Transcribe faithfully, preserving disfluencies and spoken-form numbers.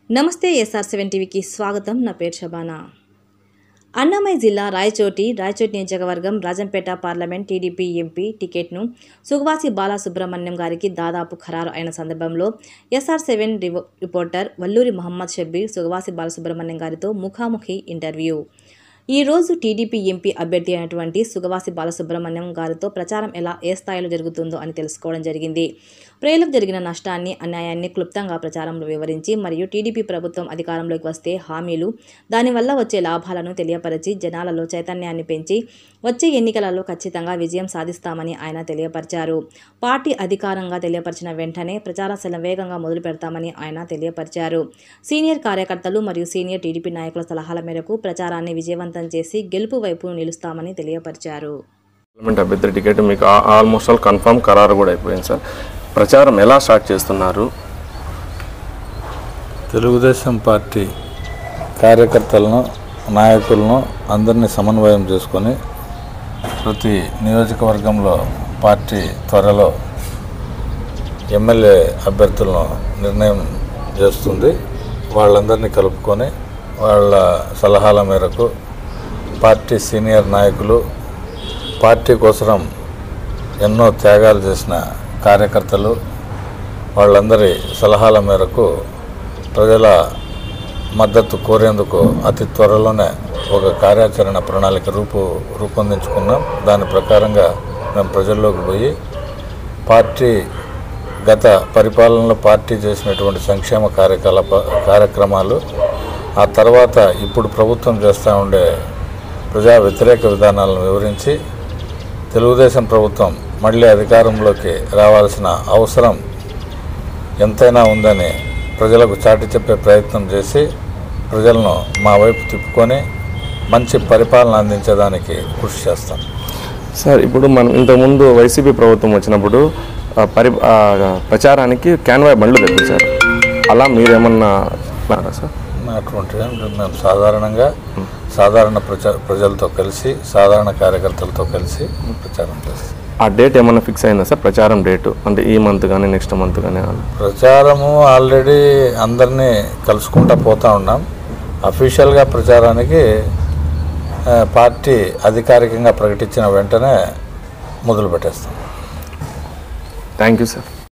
నమస్తే SR seven టీవీకి స్వాగతం. నా పేరు శబానా. అన్నమయ్య జిల్లా రాయచోటి రాయచోటి నియోజకవర్గం రాజంపేట పార్లమెంట్ టీడీపీ ఎంపీ టికెట్ను సుగవాసి బాలసుబ్రహ్మణ్యం గారికి దాదాపు ఖరారు అయిన సందర్భంలో SR seven reporter Valluri Mohammed Shabbir Sugavasi Balasubrahmanyam గారితో ముఖాముఖి ఇంటర్వ్యూ. ఈ రోజు టీడీపీ ఎంపీ అభ్యర్థి అయినటువంటి సుగవాసి బాలసుబ్రహ్మణ్యం గారితో ప్రచారం ఎలా ఏ స్థాయిలో జరుగుతుందో అని తెలుసుకోవడం జరిగింది. ప్రజలకు జరిగిన నష్టాన్ని అన్యాయాన్ని క్లుప్తంగా ప్రచారంలో వివరించి మరియు టీడీపీ ప్రభుత్వం అధికారంలోకి వస్తే హామీలు దానివల్ల వచ్చే లాభాలను తెలియపరిచి జనాలలో చైతన్యాన్ని పెంచి వచ్చే ఎన్నికలలో ఖచ్చితంగా విజయం సాధిస్తామని ఆయన తెలియపరిచారు. పార్టీ అధికారంగా తెలియపరిచిన వెంటనే ప్రచారం శరవేగంగా మొదలు పెడతామని ఆయన తెలియపరిచారు. సీనియర్ కార్యకర్తలు మరియు సీనియర్ టీడీపీ నాయకుల సలహాల మేరకు ప్రచారాన్ని విజయవంతం చేసి గెలుపు వైపు నిలుస్తామని తెలియపరిచారు. అభ్యర్థి టికెట్ మీకు ఆల్మోస్ట్ ఆల్ కన్ఫర్మ్ ఖరారు కూడా అయిపోయింది సార్. ప్రచారం ఎలా స్టార్ట్ చేస్తున్నారు? తెలుగుదేశం పార్టీ కార్యకర్తలను నాయకులను అందరినీ సమన్వయం చేసుకొని ప్రతి నియోజకవర్గంలో పార్టీ త్వరలో ఎమ్మెల్యే అభ్యర్థులను నిర్ణయం చేస్తుంది. వాళ్ళందరినీ కలుపుకొని వాళ్ళ సలహాల మేరకు పార్టీ సీనియర్ నాయకులు పార్టీ కోసం ఎన్నో త్యాగాలు చేసిన కార్యకర్తలు వాళ్ళందరి సలహాల మేరకు ప్రజల మద్దతు కోరేందుకు అతి త్వరలోనే ఒక కార్యాచరణ ప్రణాళిక రూపు రూపొందించుకున్నాం. దాని ప్రకారంగా మేము ప్రజల్లోకి పోయి పార్టీ గత పరిపాలనలో పార్టీ చేసినటువంటి సంక్షేమ కార్యకలాప కార్యక్రమాలు ఆ తర్వాత ఇప్పుడు ప్రభుత్వం చేస్తూ ఉండే ప్రజా వ్యతిరేక విధానాలను వివరించి తెలుగుదేశం ప్రభుత్వం మళ్ళీ అధికారంలోకి రావాల్సిన అవసరం ఎంతైనా ఉందని ప్రజలకు చాటి చెప్పే ప్రయత్నం చేసి ప్రజలను మా వైపు తిప్పుకొని మంచి పరిపాలన అందించడానికి కృషి చేస్తాం. సార్, ఇప్పుడు మనం ఇంతకుముందు వైసీపీ ప్రభుత్వం వచ్చినప్పుడు పరి ప్రచారానికి క్యాన్వాయ్ బండ్లు తెప్పించారు. అలా మీరేమన్నా సార్? అటువంటి మేము సాధారణంగా సాధారణ ప్రజా ప్రజలతో కలిసి సాధారణ కార్యకర్తలతో కలిసి ప్రచారం చేస్తాం. ఆ డేట్ ఏమన్నా ఫిక్స్ అయిందా సార్? ప్రచారం డేటు అంటే ఈ మంత్ కానీ నెక్స్ట్ మంత్ కానీ? ప్రచారము ఆల్రెడీ అందరినీ కలుసుకుంటూ పోతూ ఉన్నాం. అఫీషియల్గా ప్రచారానికి పార్టీ అధికారికంగా ప్రకటించిన వెంటనే మొదలు పెట్టేస్తాం. Thank you sir.